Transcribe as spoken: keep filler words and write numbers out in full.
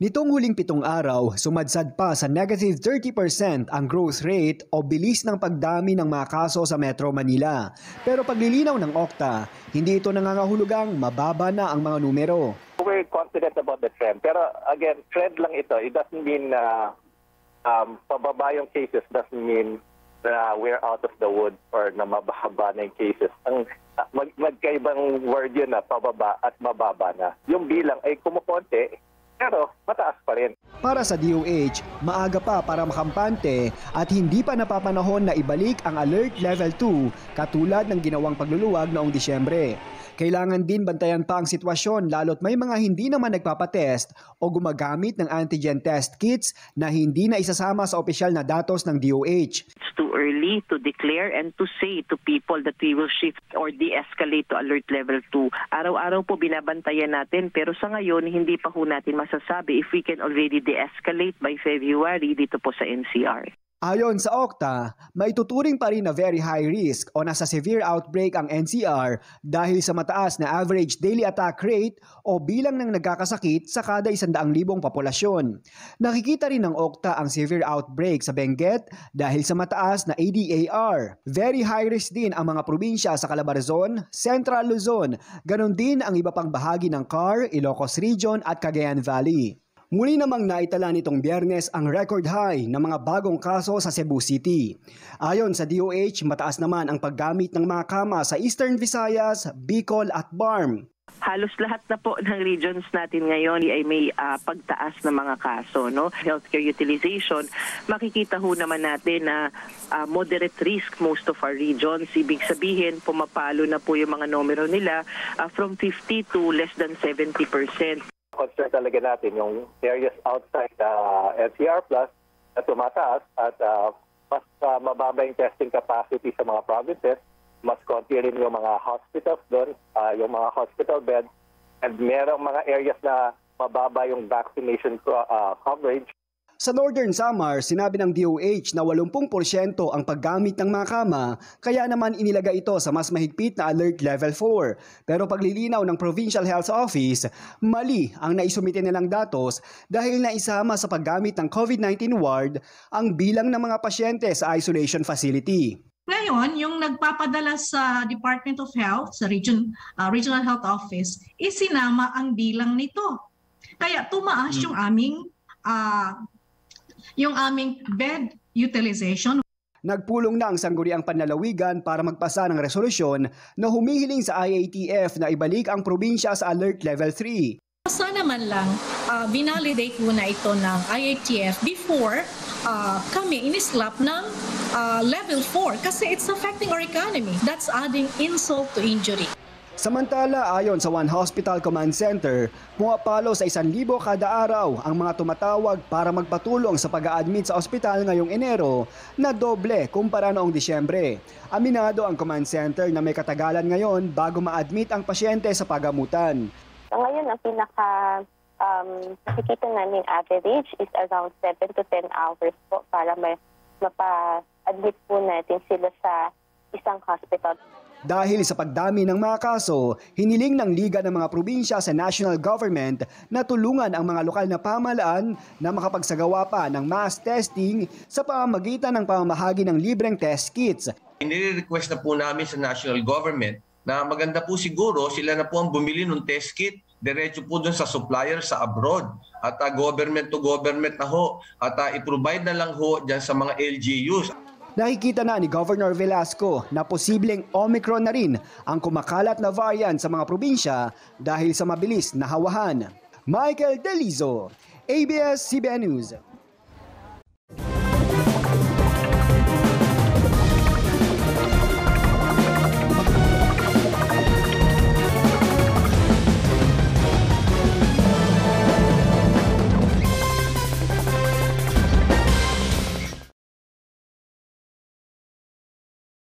Nitong huling pitong araw, sumadsad pa sa negative thirty percent ang growth rate o bilis ng pagdami ng mga kaso sa Metro Manila. Pero paglilinaw ng Okta, hindi ito nangangahulugang mababa na ang mga numero. We're confident about the trend. Pero again, trend lang ito. It doesn't mean na um, pababa yung cases, doesn't mean na we're out of the woods or na mababa na yung cases. Ang uh, mag magkaibang word yun na pababa at mababa na. Yung bilang ay kumukonti, pero mataas pa rin. Para sa D O H, maaga pa para makampante at hindi pa napapanahon na ibalik ang Alert Level two katulad ng ginawang pagluluwag noong Disyembre. Kailangan din bantayan pa ang sitwasyon lalo't may mga hindi naman nagpapatest o gumagamit ng antigen test kits na hindi na isasama sa opisyal na datos ng D O H. It's too early to declare and to say to people that we will shift or de-escalate to Alert Level two. Araw-araw po binabantayan natin pero sa ngayon hindi pa ho natin masasabi if we can already de-escalate by February dito po sa N C R. Ayon sa Okta, maituturing pa rin na very high risk o nasa severe outbreak ang N C R dahil sa mataas na average daily attack rate o bilang ng nagkakasakit sa kada isandaang libong populasyon. Nakikita rin ng Okta ang severe outbreak sa Benguet dahil sa mataas na A D A R. Very high risk din ang mga probinsya sa Calabarzon, Central Luzon, ganon din ang iba pang bahagi ng C A R, Ilocos Region at Cagayan Valley. Muli namang naitala nitong Biyernes ang record high ng mga bagong kaso sa Cebu City. Ayon sa D O H, mataas naman ang paggamit ng mga kama sa Eastern Visayas, Bicol at B A R M. Halos lahat na po ng regions natin ngayon ay may uh, pagtaas ng mga kaso. No? Healthcare utilization, makikita ho naman natin na uh, moderate risk most of our regions. Ibig sabihin, pumapalo na po yung mga numero nila uh, from fifty to less than seventy percent. Concern talaga natin yung areas outside uh, N C R plus na tumataas at uh, mas uh, mababa yung testing capacity sa mga provinces, mas konti rin yung mga hospitals doon, uh, yung mga hospital beds, and merong mga areas na mababa yung vaccination uh, coverage. Sa Northern Samar, sinabi ng D O H na eighty percent ang paggamit ng mga kama, kaya naman inilagay ito sa mas mahigpit na Alert Level four. Pero paglilinaw ng Provincial Health Office, mali ang naisumite nilang datos dahil naisama sa paggamit ng COVID nineteen ward ang bilang ng mga pasyente sa isolation facility. Ngayon, yung nagpapadala sa Department of Health, sa region, uh, Regional Health Office, isinama ang bilang nito. Kaya tumaas yung aming uh, yung aming bed utilization. Nagpulong na ang sangguniang panlalawigan para magpasa ng resolusyon na humihiling sa I A T F na ibalik ang probinsya sa Alert Level three. Sana man lang uh, binalidate muna ito ng I A T F before uh, kami inislap ng uh, Level four kasi it's affecting our economy. That's adding insult to injury. Samantala, ayon sa One Hospital Command Center, pumapalo sa isang libo kada araw ang mga tumatawag para magpatulong sa pag-a-admit sa ospital ngayong Enero na doble kumpara noong Disyembre. Aminado ang Command Center na may katagalan ngayon bago ma-admit ang pasyente sa pagamutan. So ngayon, ang pinaka um, nakikita namin average is around seven to ten hours po para may mapa-admit po natin sila sa isang hospital. Dahil sa pagdami ng mga kaso, hiniling ng Liga ng mga Probinsya sa national government na tulungan ang mga lokal na pamahalaan na makapagsagawa pa ng mass testing sa pamamagitan ng pamamahagi ng libreng test kits. Inire-request na po namin sa national government na maganda po siguro sila na po ang bumili ng test kit, diretso po dun sa supplier sa abroad at uh, government to government na ho at uh, i-provide na lang ho dyan sa mga L G Us. Nakikita na ni Governor Velasco na posibleng Omicron na rin ang kumakalat na variant sa mga probinsya dahil sa mabilis na hawahan. Michael Delizo, A B S C B N News.